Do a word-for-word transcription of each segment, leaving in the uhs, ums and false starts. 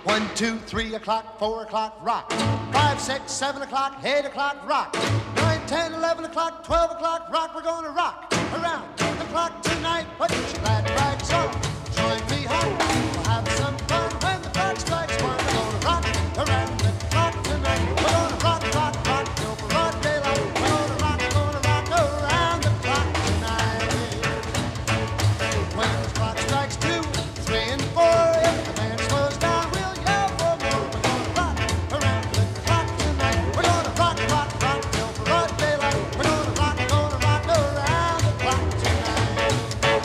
One, two, three o'clock, four o'clock, rock. Five, six, seven o'clock, eight o'clock, rock. Nine, ten, eleven o'clock, twelve o'clock, rock. We're gonna rock around the clock tonight. Put your glad rags on, join me home. We'll have some fun when the clock strikes one. We're gonna rock around the clock tonight. We're gonna rock, rock, rock till broad daylight. We're gonna rock, gonna rock around the clock tonight. When the clock strikes two, three, and four, if the band slows down, we'll yell for more. We're gonna rock around the clock tonight. We're gonna rock, rock, rock till broad daylight. We're gonna rock, gonna rock around the clock tonight.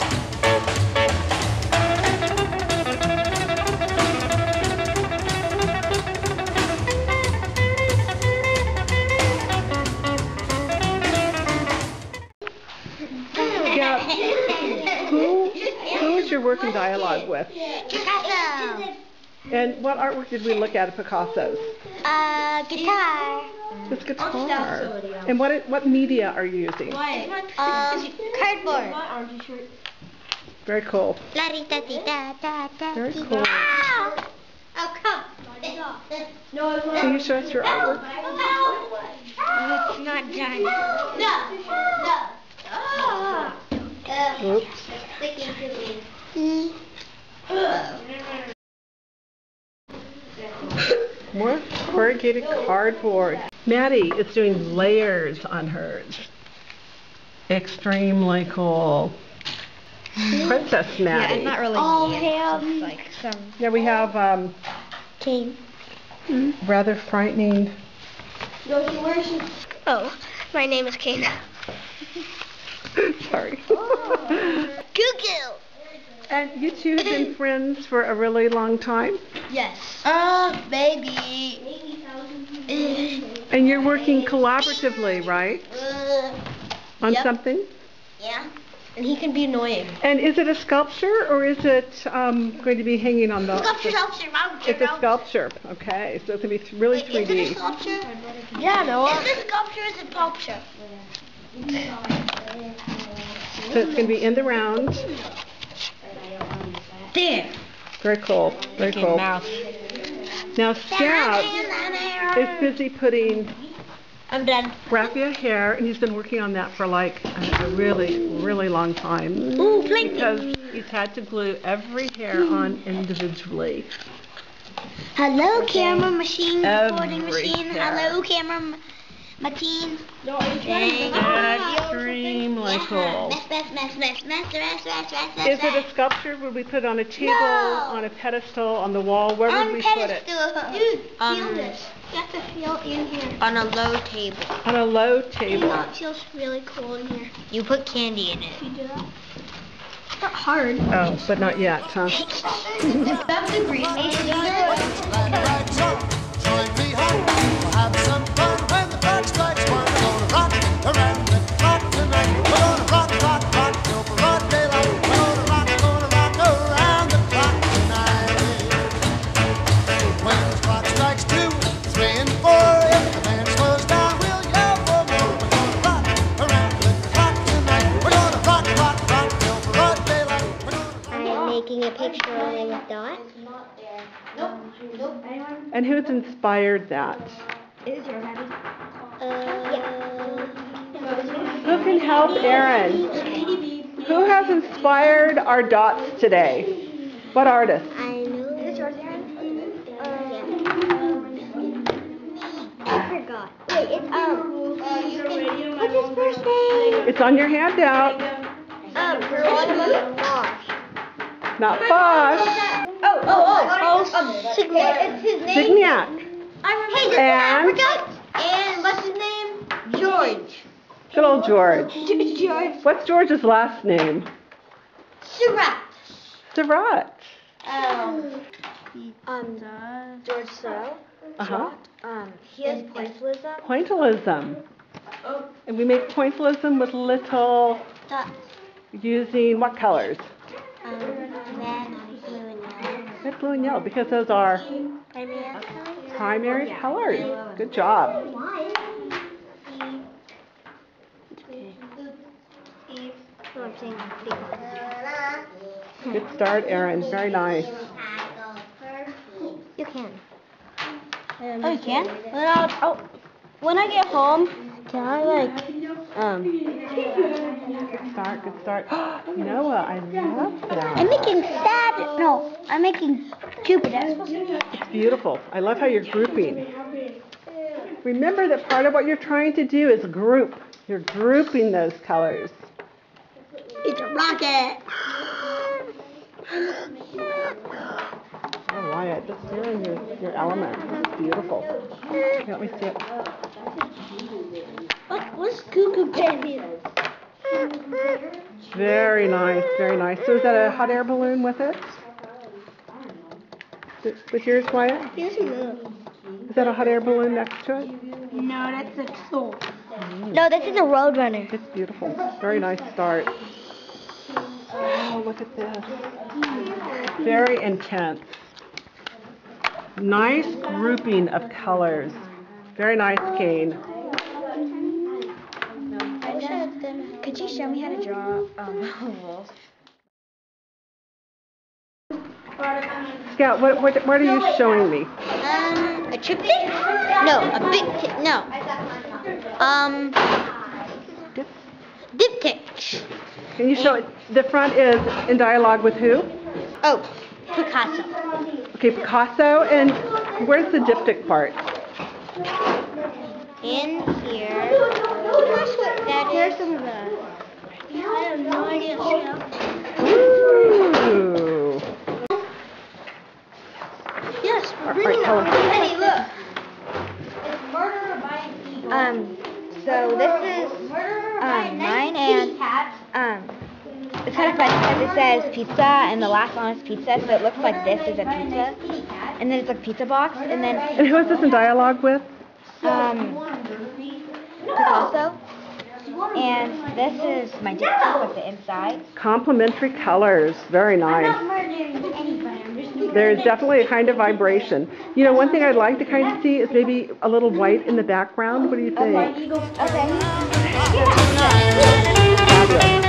Yeah. Who, who is your working dialogue with? Picasso. And what artwork did we look at at Picasso's? Uh, guitar. This guitar. And what what media are you using? Um, cardboard. Very cool. La-di-da-di-da-da-da. Very cool. Oh, come. Can you show us your artwork? It's not done. No. No. Oops. More corrugated cardboard. Maddie is doing layers on hers. Extremely cool. Princess Maddie. Yeah, it's not really. Oh, him. Like some. Yeah, we have um, Cane. rather frightening. Oh, my name is Kane. Sorry. Google. And you two have been friends for a really long time? Yes. Uh, maybe. And you're working collaboratively, right? Uh, On yep. something? Yeah. And he can be annoying. And is it a sculpture or is it um, going to be hanging on the... Sculpture, sculpture, sculpture. It's a sculpture. Okay, so it's going to be really Wait, three D. is it a sculpture? Yeah, no. Is it a sculpture or is it sculpture? So it's going to be in the round. There. Very cool. Very cool. Now Scout is busy putting I'm done. raffia hair, and he's been working on that for like a, a really, really long time. Ooh, plankton. Because he's had to glue every hair on individually. Hello, camera machine, recording Every machine. hair. Hello, camera m- machine. Extremely cool. Mess, mess, mess, mess, mess, mess, mess, mess, mess. Is it a sculpture? Would we put it on a table, No. on a pedestal, on the wall? Where would On we pedestal. put it? Dude, Um, feel this. You have to feel in here. On a low table. On a low You table. know, it feels really cool in here. You put candy in it. You do that? It's not hard. Oh, but not yet, huh? That's the green. Glad rags on, join me home. We'll have some fun when the clock strikes one. We're gonna rock around the clock tonight. We're gonna rock, rock, rock till broad daylight. We're gonna rock, gonna rock around the clock tonight. When the clock strikes two, three, and four, if the band slows down, we'll yell for more. We're gonna rock around the clock tonight. We're gonna rock, rock, rock till broad daylight. We're gonna I'm making a picture of a dot. And who's inspired that? Is your heavy? Uh, Who can help Aaron? Who has inspired our dots today? What artist? I know. Is it yours, Aaron? Uh, yeah. I forgot. Wait, it's um. What's his first name? It's on your handout. Um, Geronimo Bosch. Not Bosch. Oh, oh, oh, oh, um, Signac. It's his name. Signac. I remember. Hey, And? And what's his name? George. Good old George. George. What's George's last name? Surratt. Surratt. Um, um, George Sorrell. Uh-huh. Um, he has pointillism. Pointillism. And we make pointillism with little, Dots. using what colors? Um, red, blue, and yellow. Red, blue, and yellow, because those are Primary colors? primary colors. Good job. Good start, Aaron. Very nice. You can. Oh, you can? Then I'll, oh, when I get home, can I like, um... Good start, good start. Noah, I love that. I'm making sad. No, I'm making Jupiter. It's beautiful. I love how you're grouping. Remember that part of what you're trying to do is group. You're grouping those colors. It's a rocket. Oh, Wyatt, just hearing your, your element. It's beautiful. Here, let me see it. What, what's cuckoo baby? Very nice, very nice. So is that a hot air balloon with it? With yours, Wyatt? Yes, it is. Is that a hot air balloon next to it? No, that's a soul. No, this is a Roadrunner. It's beautiful. Very nice start. Oh, look at this. Very intense. Nice grouping of colors. Very nice, Kane. Could you show me how to draw um, wolves? Scout, what, what, what are you showing me? Um, a triptych? No, a big t no. Um, diptych. Can you show it? The front is in dialogue with who? Oh, Picasso. Okay, Picasso. And where's the diptych part? In here. That Here's is. some of the. I have no idea. Ooh. Yes, All we're right, tell us. Hey, look. Um, so this is um, mine, and um, it's kind of funny because it says pizza, and the last one is pizza, so it looks like this is a pizza, and then it's like pizza box, and then And who is this in dialogue with? um, Picasso, and this is my diptych with the inside. Complementary colors. Very nice. There's definitely a kind of vibration. You know, one thing I'd like to kind of see is maybe a little white in the background. What do you think? Okay. Fabulous.